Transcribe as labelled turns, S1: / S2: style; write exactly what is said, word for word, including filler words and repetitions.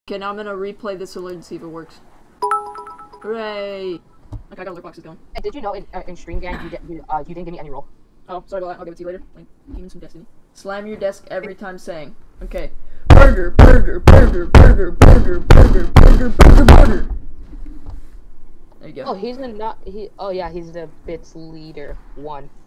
S1: Okay, now I'm gonna replay this alert and see if it works. Hooray! Okay, I got alert boxes going.
S2: And did you know in, uh, in Stream Gang you, you, uh, you didn't give me any roll?
S1: Oh, sorry about that. I'll give it to you later. Like, even some Destiny. Slam your desk every time saying. Okay. Burger, burger, burger, burger, burger, burger, burger, burger, burger. There you go.
S2: Oh, he's the not he. Oh yeah, he's the bits leader one.